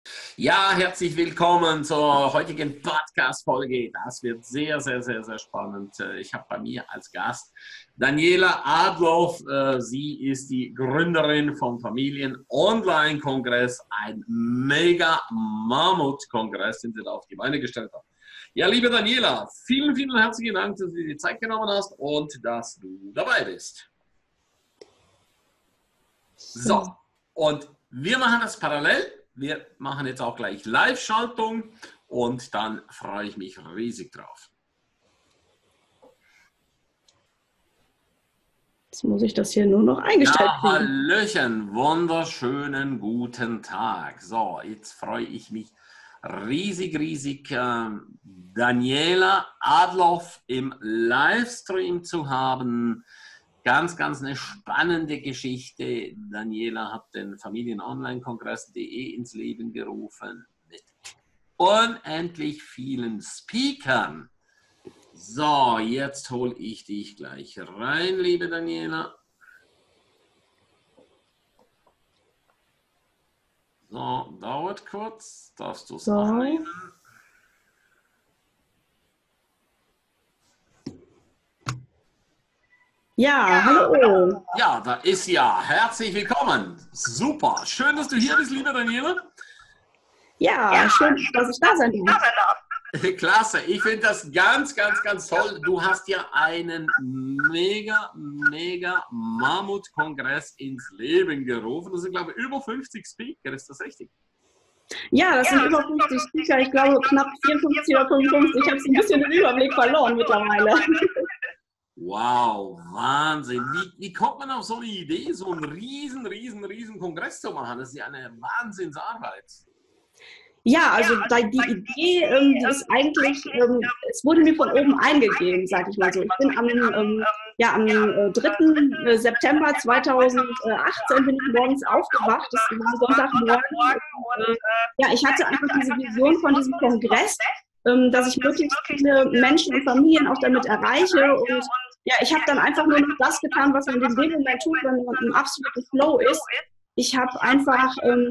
Ja, herzlich willkommen zur heutigen Podcast-Folge. Das wird sehr, sehr, sehr, sehr spannend. Ich habe bei mir als Gast Daniela Adloff. Sie ist die Gründerin vom Familien-Online-Kongress, ein mega Mammut-Kongress, den sie da auf die Beine gestellt hat. Ja, liebe Daniela, vielen, vielen herzlichen Dank, dass du dir die Zeit genommen hast und dass du dabei bist. So, und wir machen das parallel. Wir machen jetzt auch gleich Live-Schaltung und dann freue ich mich riesig drauf. Jetzt muss ich das hier nur noch eingestellt kriegen. Hallöchen, wunderschönen guten Tag. So, jetzt freue ich mich riesig, Daniela Adloff im Livestream zu haben. Ganz eine spannende Geschichte. Daniela hat den Familien-Online-Kongress.de ins Leben gerufen mit unendlich vielen Speakern. So, jetzt hole ich dich gleich rein, liebe Daniela. So, dauert kurz. Darfst du es annehmen? Ja, hallo. Ja, da ist ja. Herzlich willkommen. Super. Schön, dass du hier bist, liebe Daniela. Ja, schön, dass ich da sein darf. Klasse. Ich finde das ganz toll. Du hast ja einen mega Mammut-Kongress ins Leben gerufen. Das sind, glaube ich, über 50 Speaker. Ist das richtig? Ja, das sind über 50 Speaker. Ich glaube, knapp 54 oder 55. Ich habe ein bisschen den Überblick verloren mittlerweile. Wow, Wahnsinn. Wie kommt man auf so eine Idee, so einen riesen Kongress zu machen? Das ist ja eine Wahnsinnsarbeit. Ja, also die Idee, die ist eigentlich, es wurde mir von oben eingegeben, sag ich mal so. Ich bin am 3. September 2018 bin ich morgens aufgewacht, das war Sonntagmorgen. Ja, ich hatte einfach diese Vision von diesem Kongress, dass ich möglichst viele Menschen und Familien auch damit erreiche. Und ja, ich habe dann einfach nur noch das getan, was man in dem Moment tut, wenn man im absoluten Flow ist. Ich habe einfach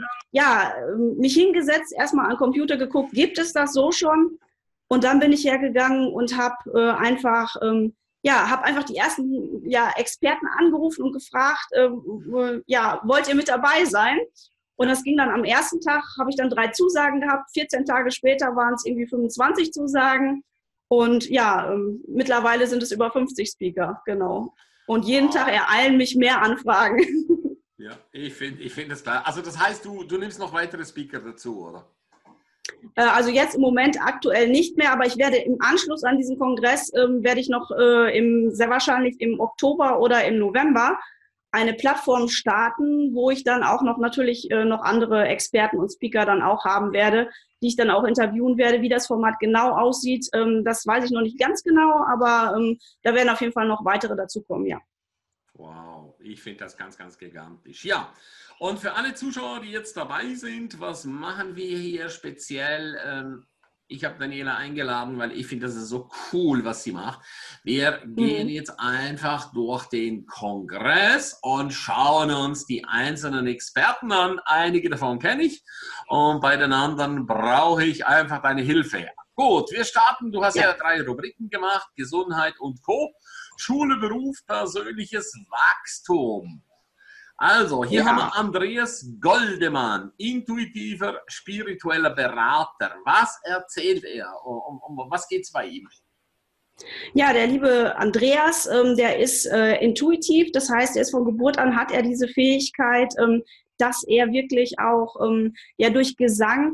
mich hingesetzt, erstmal am Computer geguckt, gibt es das so schon? Und dann bin ich hergegangen und habe einfach die ersten Experten angerufen und gefragt, wollt ihr mit dabei sein? Und das ging dann am ersten Tag, habe ich dann 3 Zusagen gehabt. 14 Tage später waren es irgendwie 25 Zusagen. Und ja, mittlerweile sind es über 50 Speaker, genau. Und jeden Tag ereilen mich mehr Anfragen. Ja, ich find das klar. Also das heißt, du nimmst noch weitere Speaker dazu, oder? Also jetzt im Moment aktuell nicht mehr, aber ich werde im Anschluss an diesen Kongress, werde ich noch sehr wahrscheinlich im Oktober oder im November eine Plattform starten, wo ich dann auch noch natürlich noch andere Experten und Speaker dann auch haben werde, die ich dann auch interviewen werde. Wie das Format genau aussieht, das weiß ich noch nicht ganz genau, aber da werden auf jeden Fall noch weitere dazukommen, ja. Wow, ich finde das ganz gigantisch. Ja, und für alle Zuschauer, die jetzt dabei sind, was machen wir hier speziell? Ich habe Daniela eingeladen, weil ich finde, das ist so cool, was sie macht. Wir gehen jetzt einfach durch den Kongress und schauen uns die einzelnen Experten an. Einige davon kenne ich und bei den anderen brauche ich einfach deine Hilfe. Gut, wir starten. Du hast ja 3 Rubriken gemacht, Gesundheit und Co. Schule, Beruf, persönliches Wachstum. Also, hier haben wir Andreas Goldemann, intuitiver, spiritueller Berater. Was erzählt er? Um was geht es bei ihm? Ja, der liebe Andreas, der ist intuitiv, das heißt, er ist von Geburt an, hat er diese Fähigkeit, dass er wirklich auch durch Gesang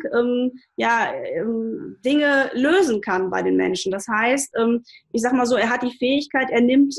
Dinge lösen kann bei den Menschen. Das heißt, ich sag mal so, er hat die Fähigkeit, er nimmt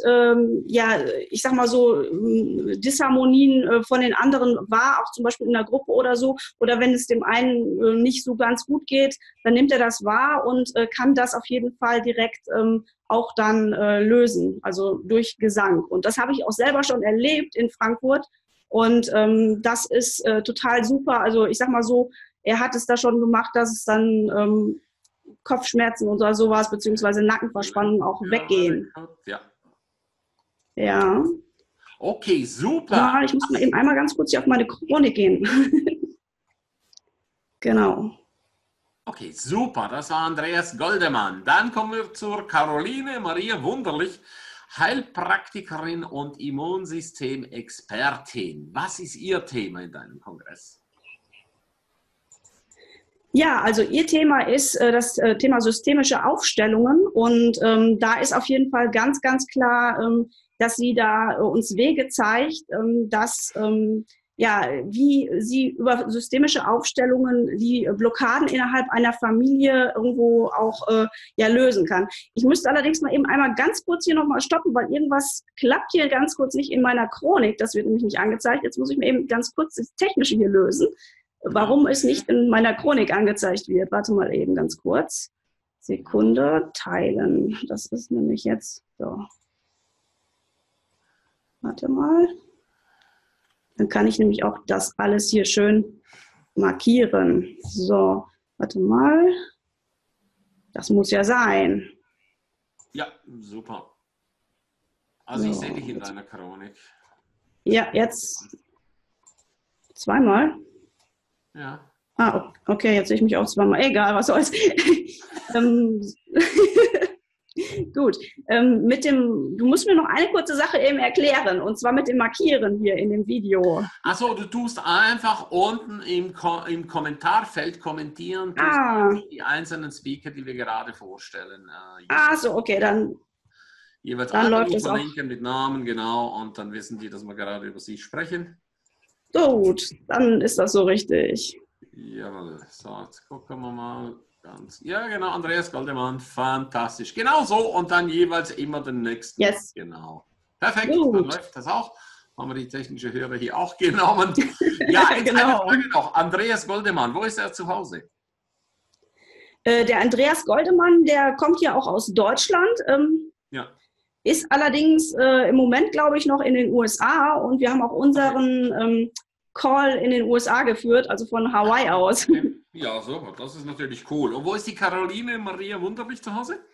Disharmonien von den anderen wahr, auch zum Beispiel in der Gruppe oder so, oder wenn es dem einen nicht so ganz gut geht, dann nimmt er das wahr und kann das auf jeden Fall direkt auch dann lösen, also durch Gesang. Und das habe ich auch selber schon erlebt in Frankfurt. Und das ist total super. Also ich sag mal so, er hat es da schon gemacht, dass es dann Kopfschmerzen oder sowas, beziehungsweise Nackenverspannungen auch weggehen. Ja. Okay, super. Ja, ich muss mal eben einmal ganz kurz hier auf meine Chronik gehen. Genau. Okay, super. Das war Andreas Goldemann. Dann kommen wir zur Caroline Maria Wunderlich, Heilpraktikerin und Immunsystemexpertin. Was ist Ihr Thema in deinem Kongress? Ja, also Ihr Thema ist das Thema systemische Aufstellungen und da ist auf jeden Fall ganz, ganz klar, dass sie da uns Wege zeigt, dass ja, wie sie über systemische Aufstellungen die Blockaden innerhalb einer Familie irgendwo auch ja, lösen kann. Ich müsste allerdings mal eben einmal ganz kurz hier nochmal stoppen, weil irgendwas klappt hier ganz kurz nicht in meiner Chronik. Das wird nämlich nicht angezeigt. Jetzt muss ich mir eben ganz kurz das Technische hier lösen, warum es nicht in meiner Chronik angezeigt wird. Warte mal eben ganz kurz. Sekunde, teilen. Das ist nämlich jetzt so. Warte mal. Dann kann ich nämlich auch das alles hier schön markieren. So, warte mal. Das muss ja sein. Ja, super. Also ich sehe dich in deiner Chronik. Ja, jetzt zweimal. Ja. Ah, okay, jetzt sehe ich mich auch zweimal. Egal, was soll's. Gut. Du musst mir noch eine kurze Sache eben erklären, und zwar mit dem Markieren hier in dem Video. Achso, du tust einfach unten im Kommentarfeld kommentieren, die einzelnen Speaker, die wir gerade vorstellen. So, okay, dann jeweils läuft es auch. Verlinken mit Namen, genau, und dann wissen die, dass wir gerade über sie sprechen. Gut, dann ist das so richtig. Jawohl, so, jetzt gucken wir mal. Ja, genau, Andreas Goldemann, fantastisch. Genau so und dann jeweils immer den nächsten. Yes. Genau. Perfekt, Gut. dann läuft das auch. Haben wir die technische Hörer hier auch genommen. Ja, jetzt Genau. eine Frage noch. Andreas Goldemann, wo ist er zu Hause? Der Andreas Goldemann, der kommt ja auch aus Deutschland. Ja. Ist allerdings im Moment, glaube ich, noch in den USA, und wir haben auch unseren Call in den USA geführt, also von Hawaii aus. Ja, super, das ist natürlich cool. Und wo ist die Caroline Maria Wunderlich zu Hause?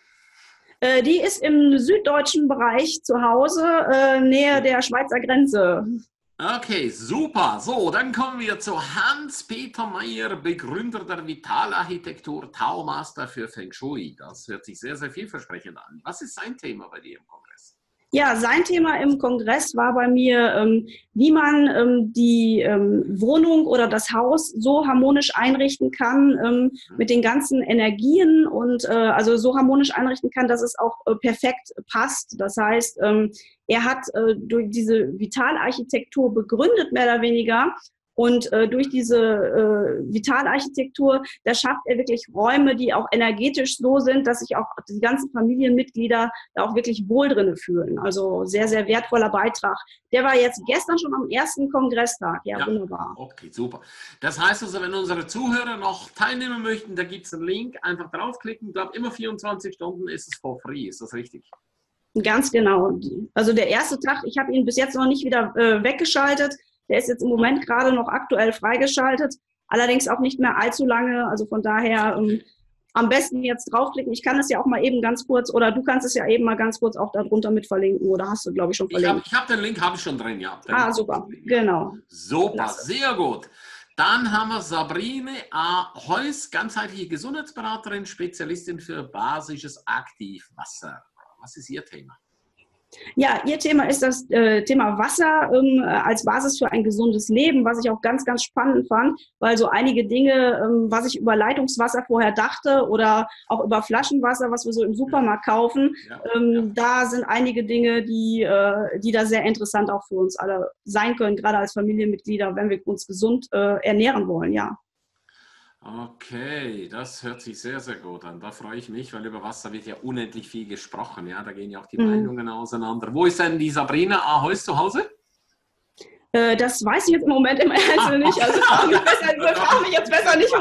Die ist im süddeutschen Bereich zu Hause, nähe der Schweizer Grenze. Okay, super. So, dann kommen wir zu Hans-Peter Meyer, Begründer der Vitalarchitektur, Tao-Master für Feng Shui. Das hört sich sehr, sehr vielversprechend an. Was ist sein Thema bei dir im Kongress? Ja, sein Thema im Kongress war bei mir, wie man die Wohnung oder das Haus so harmonisch einrichten kann mit den ganzen Energien und also so harmonisch einrichten kann, dass es auch perfekt passt. Das heißt, er hat durch diese Vitalarchitektur begründet, mehr oder weniger. Und durch diese Vitalarchitektur, da schafft er wirklich Räume, die auch energetisch so sind, dass sich auch die ganzen Familienmitglieder da auch wirklich wohl drin fühlen. Also sehr, sehr wertvoller Beitrag. Der war jetzt gestern schon am ersten Kongresstag. Ja, wunderbar. Okay, super. Das heißt also, wenn unsere Zuhörer noch teilnehmen möchten, da gibt es einen Link, einfach draufklicken. Ich glaube, immer 24 Stunden ist es for free. Ist das richtig? Ganz genau. Also der erste Tag, ich habe ihn bis jetzt noch nicht wieder weggeschaltet. Der ist jetzt im Moment gerade noch aktuell freigeschaltet, allerdings auch nicht mehr allzu lange. Also von daher am besten jetzt draufklicken. Ich kann es ja auch mal eben ganz kurz, oder du kannst es ja eben mal ganz kurz auch darunter mit verlinken, oder hast du, glaube ich, schon verlinkt? Ich hab den Link schon drin, ja. Super, genau. Super, klasse. Sehr gut. Dann haben wir Sabrine A. Heuss, ganzheitliche Gesundheitsberaterin, Spezialistin für basisches Aktivwasser. Was ist Ihr Thema? Ja, Ihr Thema ist das Thema Wasser als Basis für ein gesundes Leben, was ich auch ganz, ganz spannend fand, weil so einige Dinge, was ich über Leitungswasser vorher dachte oder auch über Flaschenwasser, was wir so im Supermarkt kaufen, da sind einige Dinge, die da sehr interessant auch für uns alle sein können, gerade als Familienmitglieder, wenn wir uns gesund ernähren wollen, ja. Okay, das hört sich sehr, sehr gut an. Da freue ich mich, weil über Wasser wird ja unendlich viel gesprochen. Ja, da gehen ja auch die Meinungen auseinander. Wo ist denn die Sabrina A. Heuss zu Hause? Das weiß ich jetzt im Moment im Einzelnen nicht. Also frage mich jetzt besser nicht.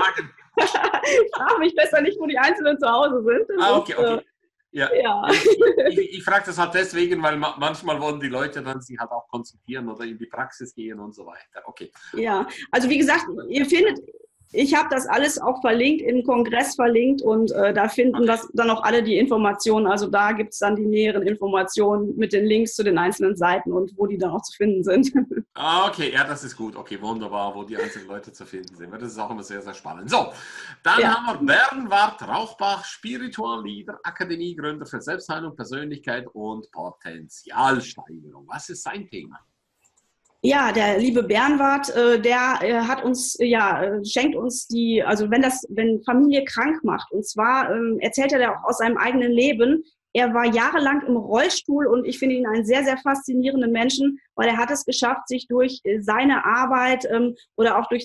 Frage mich besser nicht, wo die Einzelnen zu Hause sind. Okay. Ja. Ich frage das halt deswegen, weil manchmal wollen die Leute dann sich halt auch konsultieren oder in die Praxis gehen und so weiter. Okay. Ja, also wie gesagt, ihr findet Ich habe das alles auch verlinkt, im Kongress verlinkt und da finden das dann auch alle die Informationen. Also da gibt es dann die näheren Informationen mit den Links zu den einzelnen Seiten und wo die dann auch zu finden sind. Okay, ja, das ist gut. Okay, wunderbar, wo die einzelnen Leute zu finden sind. Das ist auch immer sehr, sehr spannend. So, dann Ja. haben wir Bernward Rauchbach, Spiritual Leader, Akademiegründer für Selbstheilung, Persönlichkeit und Potenzialsteigerung. Was ist sein Thema? Ja, der liebe Bernward, der hat uns, schenkt uns die, also wenn Familie krank macht, und zwar erzählt er auch aus seinem eigenen Leben. Er war jahrelang im Rollstuhl und ich finde ihn einen sehr, sehr faszinierenden Menschen, weil er hat es geschafft, sich durch seine Arbeit oder auch durch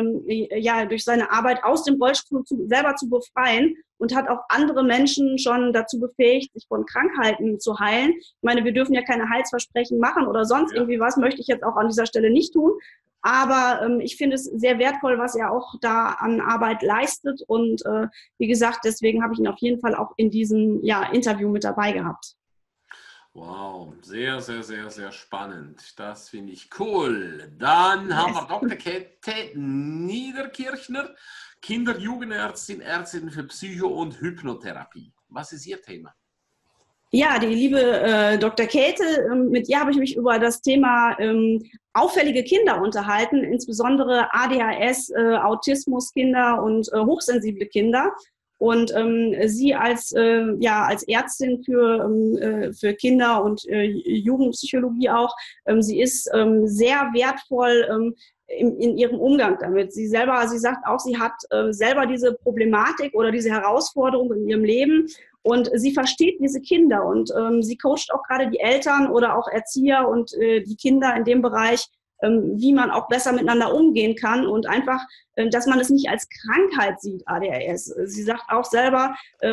seine Arbeit aus dem Rollstuhl selber zu befreien und hat auch andere Menschen schon dazu befähigt, sich von Krankheiten zu heilen. Ich meine, wir dürfen ja keine Heilsversprechen machen oder sonst irgendwie was, möchte ich jetzt auch an dieser Stelle nicht tun. Aber ich finde es sehr wertvoll, was er auch da an Arbeit leistet. Und wie gesagt, deswegen habe ich ihn auf jeden Fall auch in diesem Interview mit dabei gehabt. Wow, sehr, sehr, sehr, sehr spannend. Das finde ich cool. Dann haben wir Dr. Käthe Niederkirchner, Kinder-Jugendärztin, Ärztin für Psycho- und Hypnotherapie. Was ist Ihr Thema? Ja, die liebe Dr. Käthe, mit ihr habe ich mich über das Thema auffällige Kinder unterhalten, insbesondere ADHS, Autismuskinder und hochsensible Kinder. Und sie als Ärztin für Kinder und Jugendpsychologie auch, sie ist sehr wertvoll in ihrem Umgang damit. Sie sagt auch, sie hat selber diese Problematik oder diese Herausforderung in ihrem Leben. Und sie versteht diese Kinder und sie coacht auch gerade die Eltern oder auch Erzieher und die Kinder in dem Bereich, wie man auch besser miteinander umgehen kann und einfach, dass man es nicht als Krankheit sieht, ADHS. Sie sagt auch selber,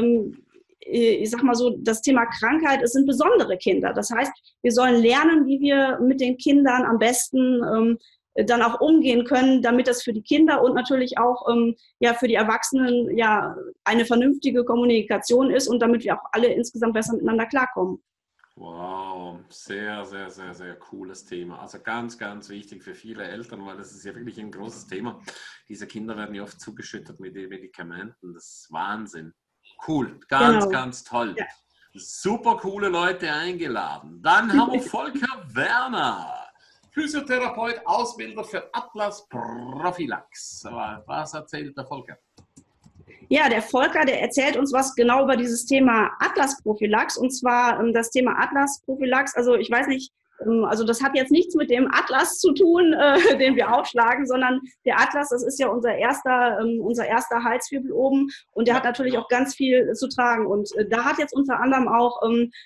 ich sag mal so, das Thema Krankheit, es sind besondere Kinder. Das heißt, wir sollen lernen, wie wir mit den Kindern am besten dann auch umgehen können, damit das für die Kinder und natürlich auch für die Erwachsenen eine vernünftige Kommunikation ist und damit wir auch alle insgesamt besser miteinander klarkommen. Wow, sehr, sehr, sehr, sehr cooles Thema. Also ganz, ganz wichtig für viele Eltern, weil das ist ja wirklich ein großes Thema. Diese Kinder werden ja oft zugeschüttet mit den Medikamenten. Das ist Wahnsinn. Cool, ganz, ganz toll. Ja. Super coole Leute eingeladen. Dann haben wir Volker Werner, Physiotherapeut, Ausbilder für Atlas Prophylax. Was erzählt der Volker? Ja, der Volker, der erzählt uns was genau über dieses Thema Atlas-Prophylax, und zwar das Thema Atlas-Prophylax. Also ich weiß nicht, also das hat jetzt nichts mit dem Atlas zu tun, den wir aufschlagen, sondern der Atlas, das ist ja unser erster Halswirbel oben und der hat natürlich auch ganz viel zu tragen. Und da hat jetzt unter anderem auch,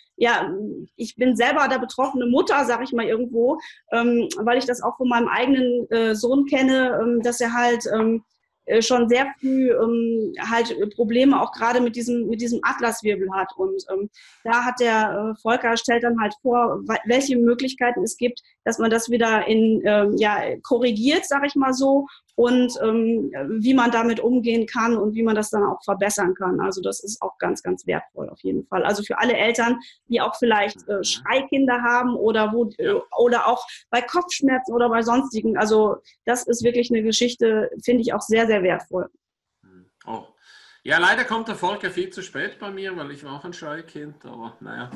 ich bin selber der betroffene Mutter, sage ich mal irgendwo, weil ich das auch von meinem eigenen Sohn kenne, dass er halt schon sehr früh halt Probleme auch gerade mit diesem Atlaswirbel hat. Und da hat der Volker stellt dann halt vor, welche Möglichkeiten es gibt, dass man das wieder korrigiert, sage ich mal so, und wie man damit umgehen kann und wie man das dann auch verbessern kann. Also das ist auch ganz, ganz wertvoll auf jeden Fall. Also für alle Eltern, die auch vielleicht Schreikinder haben oder auch bei Kopfschmerzen oder bei sonstigen. Also das ist wirklich eine Geschichte, finde ich auch sehr, sehr wertvoll. Oh. Ja, leider kommt der Volker viel zu spät bei mir, weil ich war auch ein Schreikind, aber naja.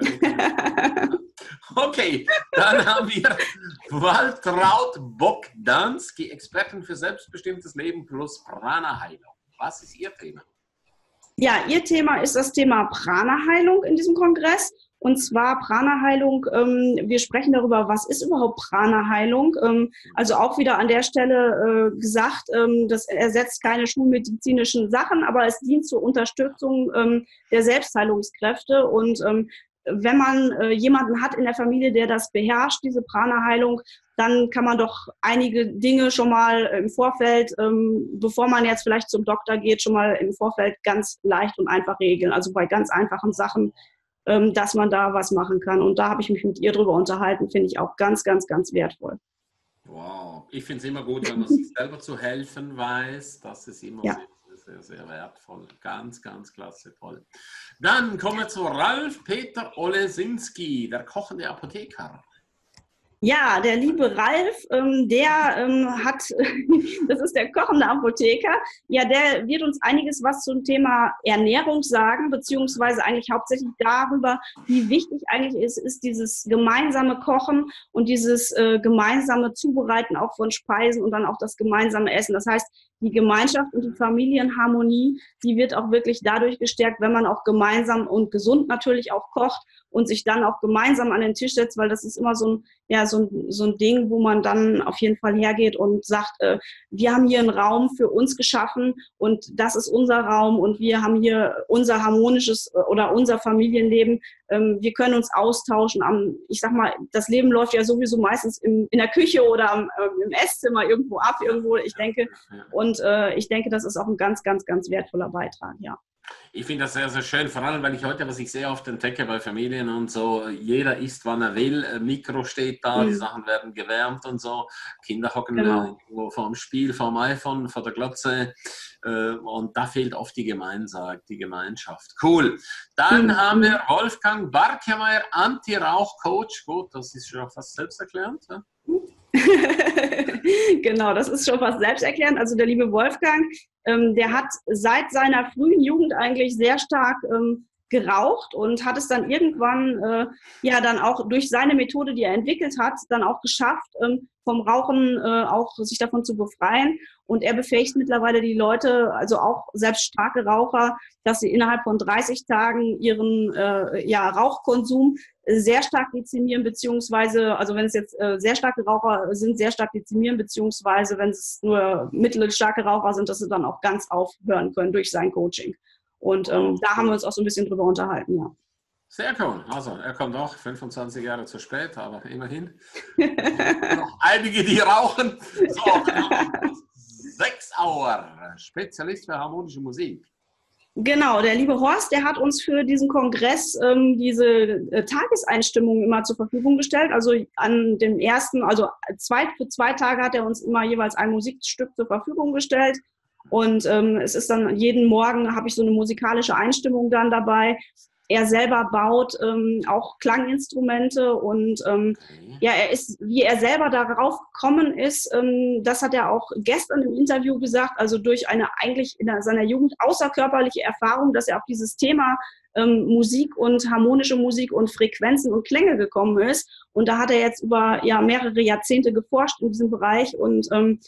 Okay, dann haben wir Waltraud Bogdanski, Expertin für selbstbestimmtes Leben plus Prana-Heilung. Was ist Ihr Thema? Ja, Ihr Thema ist das Thema Prana-Heilung in diesem Kongress. Und zwar Prana-Heilung, wir sprechen darüber, was ist überhaupt Prana-Heilung? Also auch wieder an der Stelle gesagt, das ersetzt keine schulmedizinischen Sachen, aber es dient zur Unterstützung der Selbstheilungskräfte. Und wenn man jemanden hat in der Familie, der das beherrscht, diese Prana-Heilung, dann kann man doch einige Dinge schon mal im Vorfeld, bevor man jetzt vielleicht zum Doktor geht, schon mal im Vorfeld ganz leicht und einfach regeln. Also bei ganz einfachen Sachen, dass man da was machen kann. Und da habe ich mich mit ihr drüber unterhalten, finde ich auch ganz, ganz, ganz wertvoll. Wow, ich finde es immer gut, wenn man sich selber zu helfen weiß. Das ist immer sehr, sehr, sehr wertvoll. Ganz, ganz klasse, toll. Dann kommen wir zu Ralf Peter Olesinski, der kochende Apotheker. Ja, der liebe Ralf, hat, das ist der kochende Apotheker, ja, der wird uns einiges was zum Thema Ernährung sagen, beziehungsweise eigentlich hauptsächlich darüber, wie wichtig eigentlich ist dieses gemeinsame Kochen und dieses gemeinsame Zubereiten auch von Speisen und dann auch das gemeinsame Essen. Das heißt, die Gemeinschaft und die Familienharmonie, die wird auch wirklich dadurch gestärkt, wenn man auch gemeinsam und gesund natürlich auch kocht und sich dann auch gemeinsam an den Tisch setzt, weil das ist immer so ein Ding, wo man dann auf jeden Fall hergeht und sagt, wir haben hier einen Raum für uns geschaffen und das ist unser Raum und wir haben hier unser harmonisches oder unser Familienleben. Wir können uns austauschen. Ich sag mal, das Leben läuft ja sowieso meistens in der Küche oder im Esszimmer irgendwo ab, irgendwo, ich denke. Und ich denke, das ist auch ein ganz, ganz, ganz wertvoller Beitrag, ja. Ich finde das sehr, sehr schön, vor allem, weil ich heute, was ich sehr oft entdecke bei Familien und so, jeder isst, wann er will, Mikro steht da, die Sachen werden gewärmt und so, Kinder hocken vor dem Spiel, vor dem iPhone, vor der Glotze und da fehlt oft die Gemeinschaft. Cool. Dann haben wir Wolfgang Barkemeyer, Anti-Rauch-Coach. Gut, das ist schon fast selbsterklärend. Ja? Genau, das ist schon fast selbsterklärend. Also der liebe Wolfgang, der hat seit seiner frühen Jugend eigentlich sehr stark geraucht und hat es dann irgendwann ja dann auch durch seine Methode, die er entwickelt hat, dann auch geschafft, vom Rauchen auch sich davon zu befreien. Und er befähigt mittlerweile die Leute, also auch selbst starke Raucher, dass sie innerhalb von 30 Tagen ihren Rauchkonsum sehr stark dezimieren, beziehungsweise, also wenn es jetzt sehr starke Raucher sind, sehr stark dezimieren, beziehungsweise wenn es nur mittelstarke Raucher sind, dass sie dann auch ganz aufhören können durch sein Coaching. Und da haben wir uns auch so ein bisschen drüber unterhalten, ja. Sehr cool. Also, er kommt auch 25 Jahre zu spät, aber immerhin. Noch einige, die rauchen. So, 6 Auer, Spezialist für harmonische Musik. Genau, der liebe Horst, der hat uns für diesen Kongress diese Tageseinstimmung immer zur Verfügung gestellt. Also an dem ersten, also für 2 Tage hat er uns immer jeweils ein Musikstück zur Verfügung gestellt. Und es ist dann jeden Morgen, habe ich so eine musikalische Einstimmung dann dabei. Er selber baut auch Klanginstrumente und ja, wie er selber darauf gekommen ist, das hat er auch gestern im Interview gesagt, also durch eine eigentlich in seiner Jugend außerkörperliche Erfahrung, dass er auf dieses Thema Musik und harmonische Musik und Frequenzen und Klänge gekommen ist. Und da hat er jetzt über mehrere Jahrzehnte geforscht in diesem Bereich und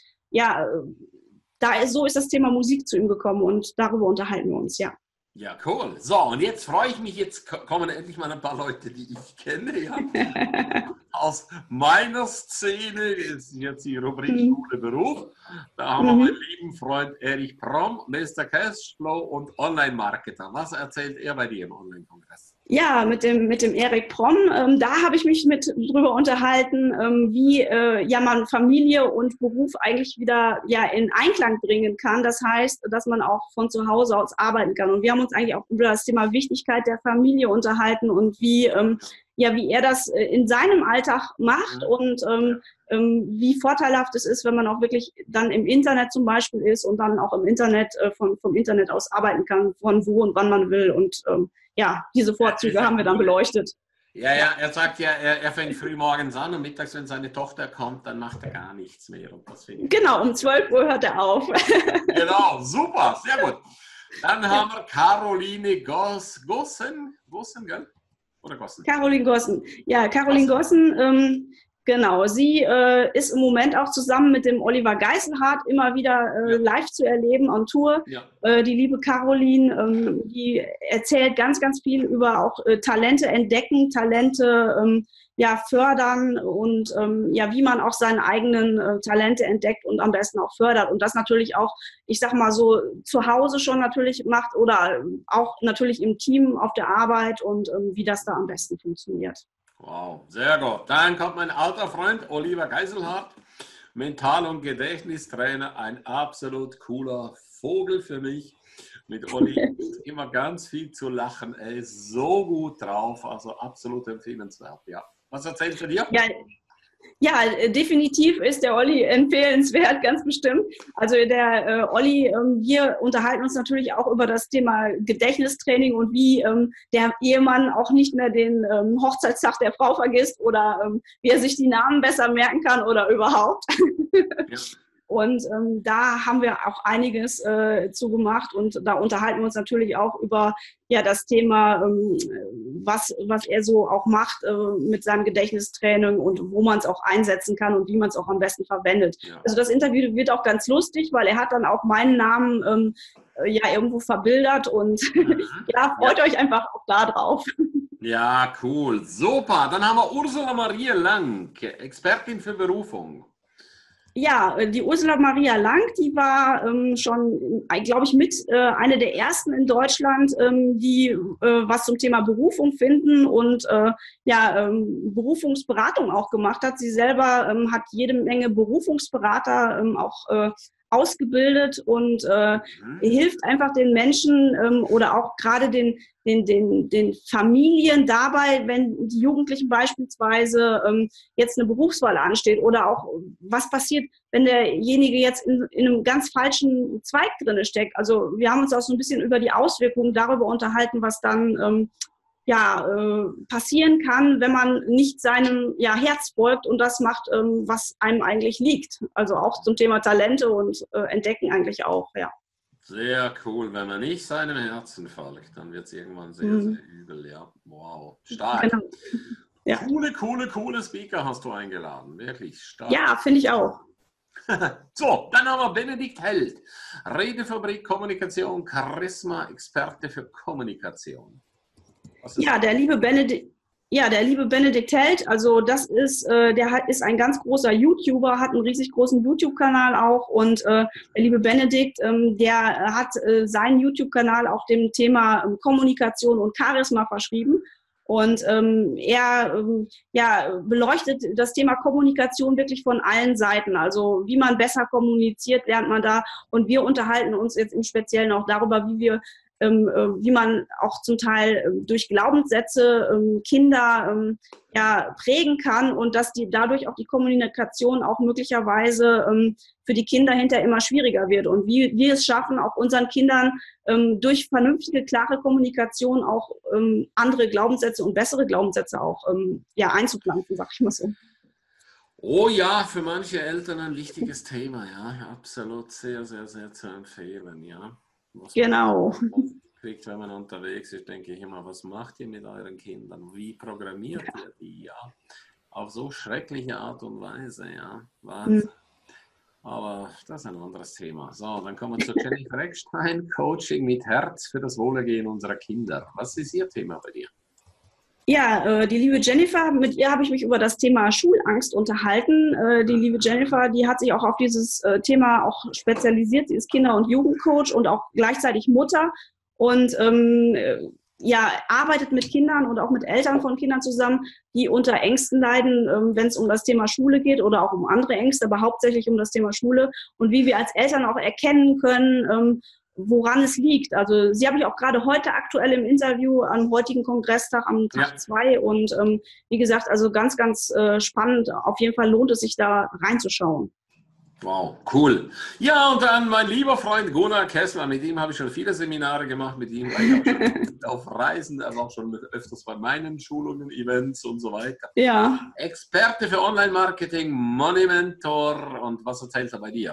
so ist das Thema Musik zu ihm gekommen und darüber unterhalten wir uns, ja. Ja, cool. So, und jetzt freue ich mich, jetzt kommen endlich mal ein paar Leute, die ich kenne, ja. Aus meiner Szene, ist jetzt die Rubrik Schule Beruf. Da haben wir meinen lieben Freund Erich Promm, Mr. Cashflow und Online-Marketer. Was erzählt er bei dir im Online-Kongress? Ja, mit dem Erik Promm, da habe ich mich drüber unterhalten, wie man Familie und Beruf eigentlich wieder in Einklang bringen kann. Das heißt, dass man auch von zu Hause aus arbeiten kann. Und wir haben uns eigentlich auch über das Thema Wichtigkeit der Familie unterhalten und wie er das in seinem Alltag macht und wie vorteilhaft es ist, wenn man auch wirklich dann im Internet zum Beispiel ist und dann auch im Internet vom Internet aus arbeiten kann, von wo und wann man will. Und diese Vorzüge haben wir dann beleuchtet. Ja, er sagt ja, er fängt früh morgens an und mittags, wenn seine Tochter kommt, dann macht er gar nichts mehr. Und das genau, um 12 Uhr hört er auf. Genau, super, sehr gut. Dann haben wir Caroline Gossen, gell? Oder Gossen? Caroline Gossen. Ja, Caroline Gossen, genau. Sie ist im Moment auch zusammen mit dem Oliver Geiselhardt immer wieder live zu erleben on Tour. Ja. Die liebe Caroline, die erzählt ganz, ganz viel über auch Talente entdecken, Talente fördern und wie man auch seine eigenen Talente entdeckt und am besten auch fördert. Und das natürlich auch, ich sag mal so, zu Hause schon natürlich macht oder auch natürlich im Team auf der Arbeit und wie das da am besten funktioniert. Wow, sehr gut. Dann kommt mein alter Freund Oliver Geiselhardt, Mental- und Gedächtnistrainer, ein absolut cooler Vogel für mich. Mit Olli ist immer ganz viel zu lachen. Er ist so gut drauf, also absolut empfehlenswert. Ja. Was erzählst du dir? Ja, Ja, definitiv ist der Olli empfehlenswert, ganz bestimmt. Also der Olli, wir unterhalten uns natürlich auch über das Thema Gedächtnistraining und wie der Ehemann auch nicht mehr den Hochzeitstag der Frau vergisst oder wie er sich die Namen besser merken kann oder überhaupt. Ja. Und da haben wir auch einiges zu gemacht und da unterhalten wir uns natürlich auch über ja, das Thema, was er so auch macht mit seinem Gedächtnistraining und wo man es auch einsetzen kann und wie man es auch am besten verwendet. Ja. Also das Interview wird auch ganz lustig, weil er hat dann auch meinen Namen ja irgendwo verbildert und ja, freut euch einfach auch da drauf. Ja, cool. Super. Dann haben wir Ursula Maria Lang, Expertin für Berufung. Ja, die Ursula Maria Lang, die war schon, glaube ich, mit eine der ersten in Deutschland, die was zum Thema Berufung finden und ja, Berufungsberatung auch gemacht hat. Sie selber hat jede Menge Berufungsberater auch ausgebildet und hilft einfach den Menschen oder auch gerade den Familien dabei, wenn die Jugendlichen beispielsweise jetzt eine Berufswahl ansteht oder auch was passiert, wenn derjenige jetzt in einem ganz falschen Zweig drin steckt. Also wir haben uns auch so ein bisschen über die Auswirkungen darüber unterhalten, was dann passieren kann, wenn man nicht seinem Herz folgt und das macht, was einem eigentlich liegt. Also auch zum Thema Talente und Entdecken eigentlich auch, ja. Sehr cool. Wenn man nicht seinem Herzen folgt, dann wird es irgendwann sehr, sehr übel. Ja, wow. Stark. Genau. Ja. Coole Speaker hast du eingeladen. Wirklich stark. Ja, finde ich auch. So, dann haben wir Benedikt Held. Redefabrik, Kommunikation, Charisma, Experte für Kommunikation. Ja, der liebe Benedikt Held, also das ist, der ist ein ganz großer YouTuber, hat einen riesig großen YouTube-Kanal auch und der liebe Benedikt, der hat seinen YouTube-Kanal auch dem Thema Kommunikation und Charisma verschrieben. Und er beleuchtet das Thema Kommunikation wirklich von allen Seiten. Also wie man besser kommuniziert, lernt man da. Und wir unterhalten uns jetzt im Speziellen auch darüber, wie man auch zum Teil durch Glaubenssätze Kinder prägen kann und dass dadurch auch die Kommunikation auch möglicherweise für die Kinder hinterher immer schwieriger wird und wie wir es schaffen, auch unseren Kindern durch vernünftige, klare Kommunikation auch andere Glaubenssätze und bessere Glaubenssätze auch einzupflanzen, sag ich mal so. Oh ja, für manche Eltern ein wichtiges Thema, ja, absolut sehr, sehr, sehr zu empfehlen, ja. Genau. Kriegt, wenn man unterwegs ist, denke ich immer, was macht ihr mit euren Kindern? Wie programmiert ihr die? Ja, auf so schreckliche Art und Weise, ja. Wahnsinn. Aber das ist ein anderes Thema. So, dann kommen wir zu Jennifer Eckstein, Coaching mit Herz für das Wohlergehen unserer Kinder. Was ist Ihr Thema bei dir? Ja, die liebe Jennifer, mit ihr habe ich mich über das Thema Schulangst unterhalten. Die liebe Jennifer, die hat sich auch auf dieses Thema auch spezialisiert. Sie ist Kinder- und Jugendcoach und auch gleichzeitig Mutter und arbeitet mit Kindern und auch mit Eltern von Kindern zusammen, die unter Ängsten leiden, wenn es um das Thema Schule geht oder auch um andere Ängste, aber hauptsächlich um das Thema Schule und wie wir als Eltern auch erkennen können, woran es liegt. Also sie habe ich auch gerade heute aktuell im Interview am heutigen Kongresstag am Tag 2 und wie gesagt, also ganz, ganz spannend. Auf jeden Fall lohnt es sich da reinzuschauen. Wow, cool. Ja, und dann mein lieber Freund Gunnar Kessler, mit ihm habe ich schon viele Seminare gemacht, mit ihm war ich auch schon auf Reisen, also auch schon öfters bei meinen Schulungen, Events und so weiter. Ja. Experte für Online-Marketing, Money Mentor und was erzählt er bei dir?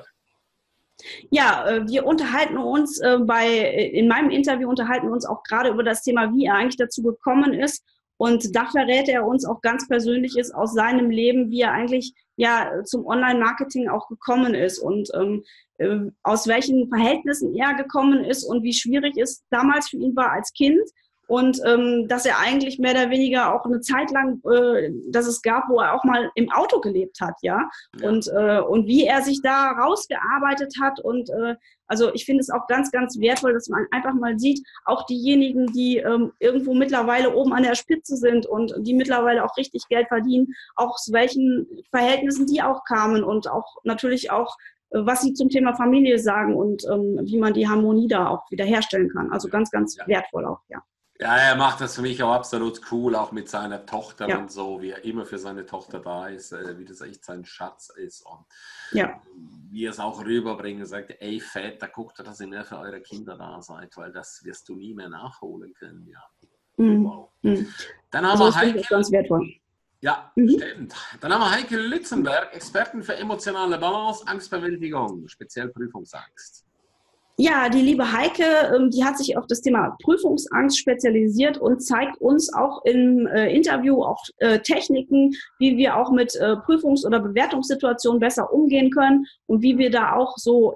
Ja, wir unterhalten uns in meinem Interview unterhalten wir uns auch gerade über das Thema, wie er eigentlich dazu gekommen ist. Und da verrät er uns auch ganz Persönliches aus seinem Leben, wie er eigentlich zum Online-Marketing auch gekommen ist und aus welchen Verhältnissen er gekommen ist und wie schwierig es damals für ihn war als Kind. Und dass er eigentlich mehr oder weniger auch eine Zeit lang, dass es gab, wo er auch mal im Auto gelebt hat, ja. Und wie er sich da rausgearbeitet hat. Und also ich finde es auch ganz, ganz wertvoll, dass man einfach mal sieht, auch diejenigen, die irgendwo mittlerweile oben an der Spitze sind und die mittlerweile auch richtig Geld verdienen, auch aus welchen Verhältnissen die auch kamen und auch natürlich auch, was sie zum Thema Familie sagen und wie man die Harmonie da auch wiederherstellen kann. Also ganz, ganz wertvoll auch, ja. Ja, er macht das für mich auch absolut cool, auch mit seiner Tochter Ja, und so, wie er immer für seine Tochter da ist, wie das echt sein Schatz ist und ja. wie er es auch rüberbringt und sagt, ey Väter, guckt, dass ihr mehr für eure Kinder da seid, weil das wirst du nie mehr nachholen können. Ja, Mhm. wow. Mhm. Dann haben Also wir das finde ich auch Heike, ganz wertvoll. ja, Mhm. stimmt. Dann haben wir Heike Lützenberg, Experten für emotionale Balance, Angstbewältigung, speziell Prüfungsangst. Ja, die liebe Heike, die hat sich auf das Thema Prüfungsangst spezialisiert und zeigt uns auch im Interview auch Techniken, wie wir auch mit Prüfungs- oder Bewertungssituationen besser umgehen können und wie wir da auch so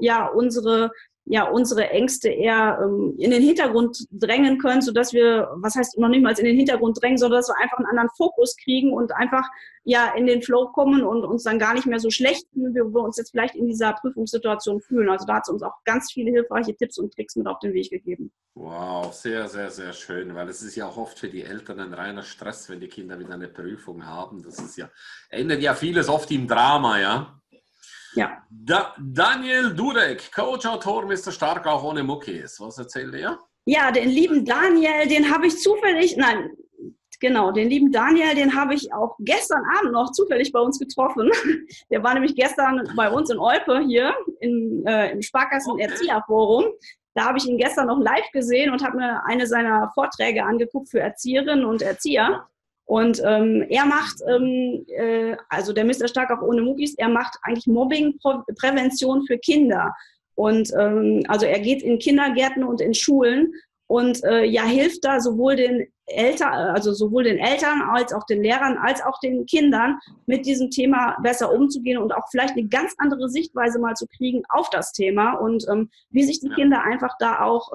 unsere Ängste eher in den Hintergrund drängen können, sodass wir, was heißt noch nicht mal in den Hintergrund drängen, sondern dass wir einfach einen anderen Fokus kriegen und einfach ja in den Flow kommen und uns dann gar nicht mehr so schlecht fühlen, wie wir uns jetzt vielleicht in dieser Prüfungssituation fühlen. Also da hat sie uns auch ganz viele hilfreiche Tipps und Tricks mit auf den Weg gegeben. Wow, sehr, sehr, sehr schön, weil es ist ja auch oft für die Eltern ein reiner Stress, wenn die Kinder wieder eine Prüfung haben. Das ist ja, endet ja vieles oft im Drama, ja. Ja. Daniel Durek, Coach, Autor, Mr. Stark, auch ohne Muckis. Was erzählt er? Ja, den lieben Daniel, den habe ich zufällig, nein, genau, den lieben Daniel, den habe ich auch gestern Abend noch zufällig bei uns getroffen. Der war nämlich gestern bei uns in Olpe hier im Sparkassen-Erzieherforum. Da habe ich ihn gestern noch live gesehen und habe mir eine seiner Vorträge angeguckt für Erzieherinnen und Erzieher. Und er macht, also der Mr. Stark auch ohne Muckis, er macht eigentlich Mobbing-Prävention für Kinder. Und also er geht in Kindergärten und in Schulen und ja hilft da sowohl den Eltern als auch den Lehrern als auch den Kindern mit diesem Thema besser umzugehen und auch vielleicht eine ganz andere Sichtweise mal zu kriegen auf das Thema und wie sich die Kinder einfach da auch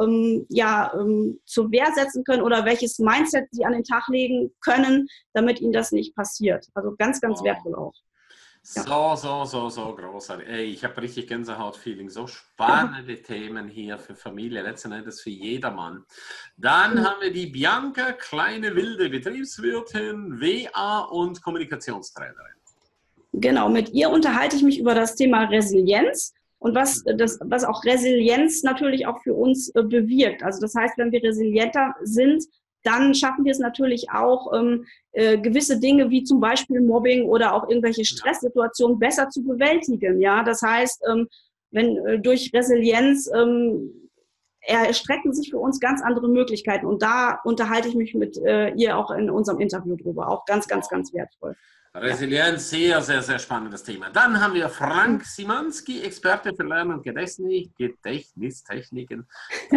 zur Wehr setzen können oder welches Mindset sie an den Tag legen können, damit ihnen das nicht passiert. Also ganz, ganz wertvoll auch. Ja. So großartig. Ey, ich habe richtig Gänsehaut-Feeling. So spannende Themen hier für Familie, letzten Endes für jedermann. Dann haben wir die Bianca, kleine wilde Betriebswirtin, WA und Kommunikationstrainerin. Genau, mit ihr unterhalte ich mich über das Thema Resilienz und was auch Resilienz natürlich auch für uns bewirkt. Also das heißt, wenn wir resilienter sind, dann schaffen wir es natürlich auch, gewisse Dinge wie zum Beispiel Mobbing oder auch irgendwelche Stresssituationen besser zu bewältigen. Ja, das heißt, wenn durch Resilienz erstrecken sich für uns ganz andere Möglichkeiten. Und da unterhalte ich mich mit ihr auch in unserem Interview drüber. Auch ganz, ganz, ganz wertvoll. Resilienz, sehr, sehr, sehr spannendes Thema. Dann haben wir Frank Simanski, Experte für Lern- und Gedächtnistechniken,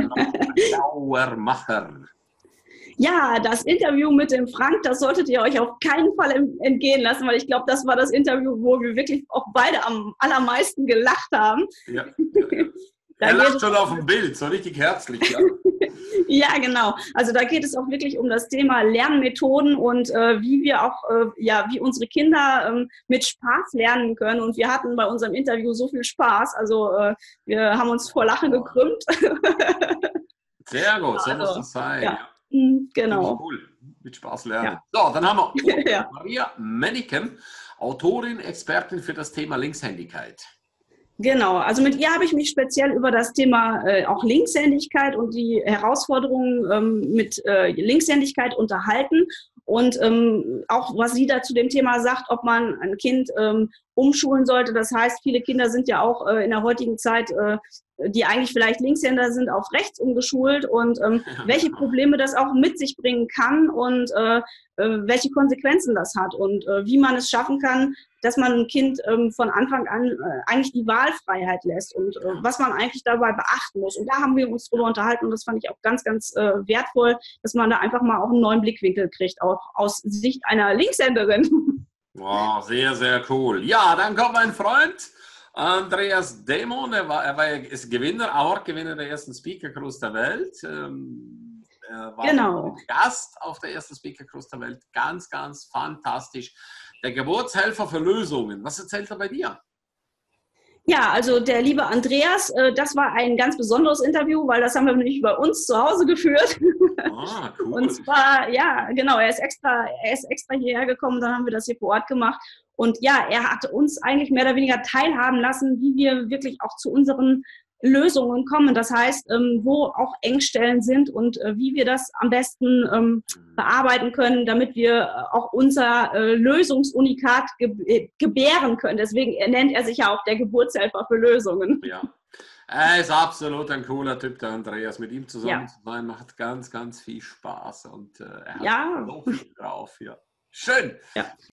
Dauermacher. Ja, das Interview mit dem Frank, das solltet ihr euch auf keinen Fall entgehen lassen, weil ich glaube, das war das Interview, wo wir wirklich auch beide am allermeisten gelacht haben. Ja. Er lacht schon auf dem Bild, so richtig herzlich. Ja. Ja, genau. Also da geht es auch wirklich um das Thema Lernmethoden und wie wir auch, wie unsere Kinder mit Spaß lernen können. Und wir hatten bei unserem Interview so viel Spaß. Also wir haben uns vor Lachen gekrümmt. Sehr gut, so muss das sein. Ja. Genau. Cool, mit Spaß lernen. So, dann haben wir Maria Menneken, Autorin, Expertin für das Thema Linkshändigkeit. Genau, also mit ihr habe ich mich speziell über das Thema auch Linkshändigkeit und die Herausforderungen mit Linkshändigkeit unterhalten und auch was sie da zu dem Thema sagt, ob man ein Kind umschulen sollte. Das heißt, viele Kinder sind ja auch in der heutigen Zeit, die eigentlich vielleicht Linkshänder sind, auf rechts umgeschult und welche Probleme das auch mit sich bringen kann und welche Konsequenzen das hat und wie man es schaffen kann, dass man ein Kind von Anfang an eigentlich die Wahlfreiheit lässt und was man eigentlich dabei beachten muss. Und da haben wir uns drüber unterhalten und das fand ich auch ganz, ganz wertvoll, dass man da einfach mal auch einen neuen Blickwinkel kriegt, auch aus Sicht einer Linkshänderin. Wow, sehr, sehr cool. Ja, dann kommt mein Freund Andreas Demon, ist Gewinner, Award-Gewinner der ersten Speaker Cruise der Welt. Er war Gast auf der ersten Speaker Cruise der Welt. Ganz, ganz fantastisch. Der Geburtshelfer für Lösungen. Was erzählt er bei dir? Ja, also der liebe Andreas, das war ein ganz besonderes Interview, weil das haben wir nämlich bei uns zu Hause geführt. Ah, cool. Und zwar, ja, genau, er ist extra hierher gekommen, dann haben wir das hier vor Ort gemacht. Und ja, er hat uns eigentlich mehr oder weniger teilhaben lassen, wie wir wirklich auch zu unseren Lösungen kommen. Das heißt, wo auch Engstellen sind und wie wir das am besten bearbeiten können, damit wir auch unser Lösungsunikat gebären können. Deswegen nennt er sich ja auch der Geburtshelfer für Lösungen. Ja. Er ist absolut ein cooler Typ, der Andreas. Mit ihm zusammen zu sein, macht ganz, ganz viel Spaß und er hat so viel drauf. Ja. Schön. Ja.